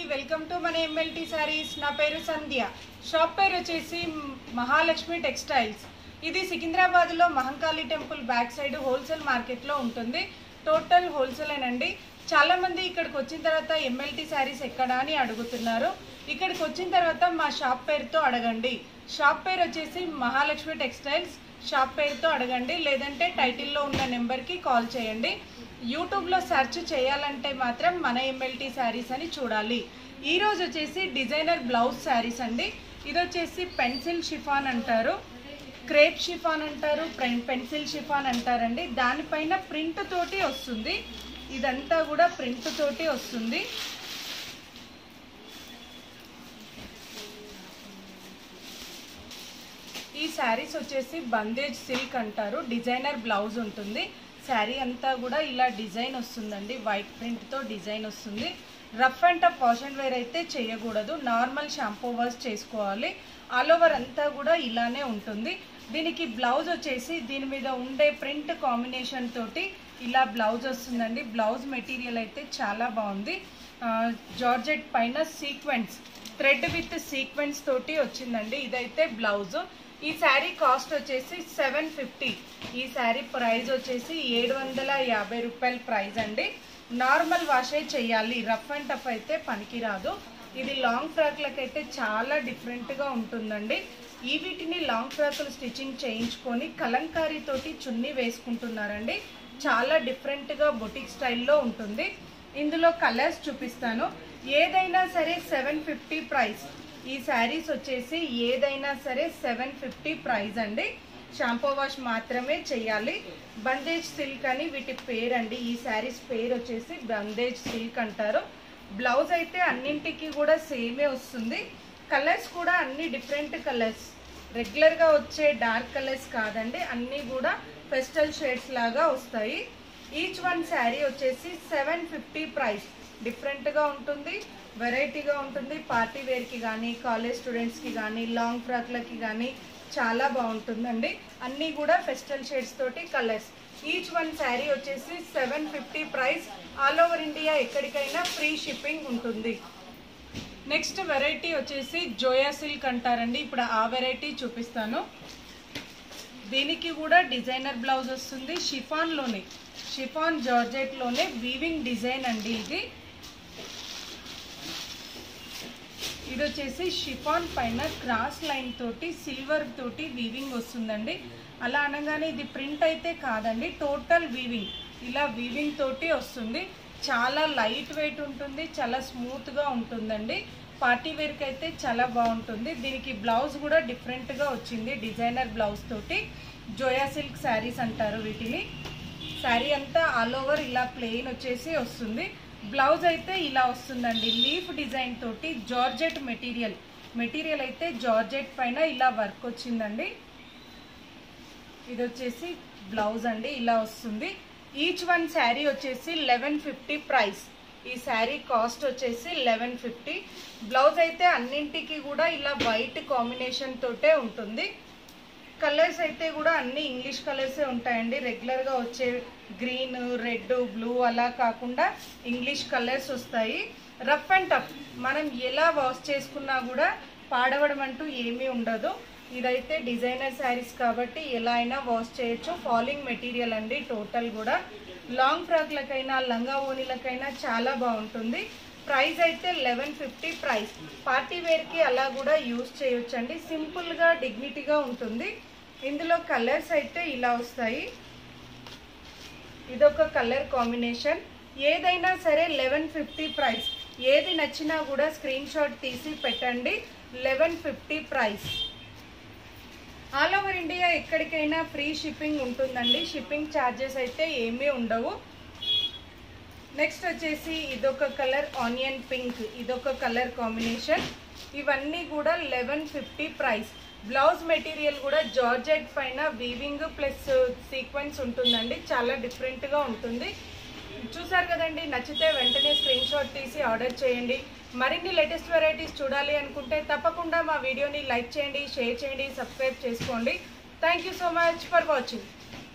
Welcome to మన MLT saris. నా పేరు సంధ్య. షాప్ పేరు వచ్చేసి మహాలక్ష్మి టెక్స్టైల్స్. ఇది సికింద్రాబాద్లో Mahankali temple back side wholesale మార్కెట్లో ఉంటుంది. టోటల్ హోల్సేలేనండి. చాలామంది ఇక్కడికి వచ్చిన తర్వాత ఎంఎల్టీ సారీస్ ఎక్కడ అని అడుగుతున్నారు. ఇక్కడికి వచ్చిన తర్వాత మా షాప్ పేరుతో అడగండి. షాప్ పేరు వచ్చేసి మహాలక్ష్మి టెక్స్టైల్స్. షాప్ పేరుతో అడగండి, లేదంటే టైటిల్లో ఉన్న నెంబర్కి కాల్ చేయండి. యూట్యూబ్లో సెర్చ్ చేయాలంటే మాత్రం మన ఎంఎల్టీ శారీస్ అని చూడాలి. ఈరోజు వచ్చేసి డిజైనర్ బ్లౌజ్ శారీస్ అండి. ఇది వచ్చేసి పెన్సిల్ షిఫాన్ అంటారు, క్రేప్ షిఫాన్ అంటారు, పెన్సిల్ షిఫాన్ అంటారండి. దానిపైన ప్రింట్ తోటి వస్తుంది. ఇదంతా కూడా ప్రింట్ తోటి వస్తుంది. ఈ శారీస్ వచ్చేసి బందేజ్ సిల్క్ అంటారు. డిజైనర్ బ్లౌజ్ ఉంటుంది. శారీ అంతా కూడా ఇలా డిజైన్ వస్తుందండి. వైట్ ప్రింట్తో డిజైన్ వస్తుంది. Rough and tough wash and wear అయితే చేయకూడదు. నార్మల్ షాంపూ వాష్ చేసుకోవాలి. ఆల్ ఓవర్ అంతా కూడా ఇలానే ఉంటుంది. దీనికి బ్లౌజ్ వచ్చేసి దీని మీద ఉండే ప్రింట్ కాంబినేషన్ తోటి ఇలా బ్లౌజ్ వస్తుందండి. బ్లౌజ్ మెటీరియల్ అయితే చాలా బాగుంది. జార్జెట్ పైన సీక్వెన్స్, థ్రెడ్ విత్ సీక్వెన్స్ తోటి వచ్చిందండి. ఇదైతే బ్లౌజ్. ఈ శారీ కాస్ట్ వచ్చేసి 750. ఈ శారీ ప్రైస్ వచ్చేసి 750 రూపాయల ప్రైస్ అండి. నార్మల్ వాషే చేయాలి, రఫ్ అండ్ టఫ్ అయితే పనికిరాదు. ఇది లాంగ్ ఫ్రాక్లకు అయితే చాలా డిఫరెంట్గా ఉంటుందండి. ఈ వీటిని లాంగ్ ఫ్రాకులు స్టిచ్చింగ్ చేయించుకొని కలంకారీ తోటి చున్నీ వేసుకుంటున్నారండి. చాలా డిఫరెంట్గా బొటిక్ స్టైల్లో ఉంటుంది. ఇందులో కలర్స్ చూపిస్తాను. ఏదైనా సరే 750 ప్రైస్. ఈ శారీస్ వచ్చేసి ఏదైనా సరే 750 ప్రైస్ అండి. షాంపూ వాష్ మాత్రమే చేయాలి. బందేజ్ సిల్క్ అని వీటి పేరు అండి. ఈ శారీస్ పేరు వచ్చేసి బందేజ్ సిల్క్ అంటారు. బ్లౌజ్ అయితే అన్నింటికి కూడా సేమే వస్తుంది. కలర్స్ కూడా అన్ని డిఫరెంట్ కలర్స్, రెగ్యులర్గా వచ్చే డార్క్ కలర్స్ కాదండి. అన్నీ కూడా పెస్టల్ షేడ్స్ లాగా వస్తాయి. ఈచ్ వన్ శారీ వచ్చేసి 750 ప్రైస్. డిఫరెంట్గా ఉంటుంది, వెరైటీగా ఉంటుంది. పార్టీ వేర్కి కానీ, కాలేజ్ స్టూడెంట్స్కి కానీ, లాంగ్ ఫ్రాక్లకి కానీ చాలా బాగుంటుందండి. అన్నీ కూడా ఫెస్టల్ షేడ్స్ తోటి కలర్స్. ఈచ్ వన్ శారీ వచ్చేసి 750 ప్రైస్. ఆల్ ఓవర్ ఇండియా ఎక్కడికైనా ఫ్రీ షిప్పింగ్ ఉంటుంది. నెక్స్ట్ వెరైటీ వచ్చేసి జోయా సిల్క్ అంటారండి. ఇప్పుడు ఆ వెరైటీ చూపిస్తాను. దీనికి కూడా డిజైనర్ బ్లౌజ్ వస్తుంది. షిఫాన్లోనే, షిఫాన్ జార్జెట్లోనే వీవింగ్ డిజైన్ అండి. ఇది వచ్చేసి షిఫాన్ పైన క్రాస్ లైన్ తోటి సిల్వర్ తోటి వీవింగ్ వస్తుందండి. అలా అనగానే ఇది ప్రింట్ అయితే కాదండి, టోటల్ వీవింగ్. ఇలా వీవింగ్ తోటి వస్తుంది. చాలా లైట్ వెయిట్ ఉంటుంది, చాలా స్మూత్గా ఉంటుందండి. పార్టీ వేర్కి అయితే చాలా బాగుంటుంది. దీనికి బ్లౌజ్ కూడా డిఫరెంట్గా వచ్చింది, డిజైనర్ బ్లౌజ్ తోటి. జోయా సిల్క్ శారీస్ అంటారు వీటిని. శారీ అంతా ఆల్ ఓవర్ ఇలా ప్లెయిన్ వచ్చేసి వస్తుంది. బ్లౌజ్ అయితే ఇలా వస్తుందండి. లీఫ్ డిజైన్ తోటి జార్జెట్ మెటీరియల్ అయితే జార్జెట్ పైన ఇలా వర్క్ వచ్చిందండి. ఇది వచ్చేసి బ్లౌజ్ అండి, ఇలా వస్తుంది. ఈచ్ వన్ శారీ వచ్చేసి 1150 ప్రైస్. ఈ శారీ కాస్ట్ వచ్చేసి 1150. బ్లౌజ్ అయితే అన్నింటికి కూడా ఇలా వైట్ కాంబినేషన్ తోటే ఉంటుంది. కలర్స్ అయితే కూడా అన్ని ఇంగ్లీష్ కలర్సే ఉంటాయండి. రెగ్యులర్గా వచ్చే గ్రీన్, రెడ్, బ్లూ అలా కాకుండా ఇంగ్లీష్ కలర్స్ వస్తాయి. రఫ్ అండ్ టఫ్ మనం ఎలా వాష్ చేసుకున్నా కూడా పాడవడం అంటూ ఏమీ ఉండదు. ఇదైతే డిజైనర్ శారీస్ కాబట్టి ఎలా అయినా వాష్ చేయొచ్చు. ఫాలింగ్ మెటీరియల్ అండి టోటల్ కూడా. లాంగ్ ఫ్రాక్లకైనా, లంగా ఓణీలకైనా చాలా బాగుంటుంది. ప్రైస్ అయితే 1150 ప్రైస్. పార్టీ వేర్కి అలా కూడా యూజ్ చేయొచ్చండి. సింపుల్గా, డిగ్నిటీగా ఉంటుంది. ఇందులో కలర్స్ అయితే ఇలా వస్తాయి. ఇదొక కలర్ కాంబినేషన్. ఏదైనా సరే 1150 ప్రైస్. ఏది నచ్చినా కూడా స్క్రీన్ షాట్ తీసి పెట్టండి. 1150 ప్రైస్. ఆల్ ఓవర్ ఇండియా ఎక్కడికైనా ఫ్రీ షిప్పింగ్ ఉంటుందండి. షిప్పింగ్ ఛార్జెస్ అయితే ఏమీ ఉండవు. నెక్స్ట్ వచ్చేసి ఇదొక కలర్ ఆనియన్ పింక్. ఇదొక కలర్ కాంబినేషన్. ఇవన్నీ కూడా 1150 ప్రైస్. బ్లౌజ్ మెటీరియల్ కూడా జార్జెట్ పైన వీవింగ్ ప్లస్ సీక్వెన్స్ ఉంటుందండి. చాలా డిఫరెంట్గా ఉంటుంది. చూసారు కదండి. నచ్చితే వెంటనే స్క్రీన్ షాట్ తీసి ఆర్డర్ చేయండి. మరిన్ని లేటెస్ట్ వెరైటీస్ చూడాలి అనుకుంటే తప్పకుండా మా వీడియోని లైక్ చేయండి, షేర్ చేయండి, సబ్స్క్రైబ్ చేసుకోండి. Thank you so much for watching.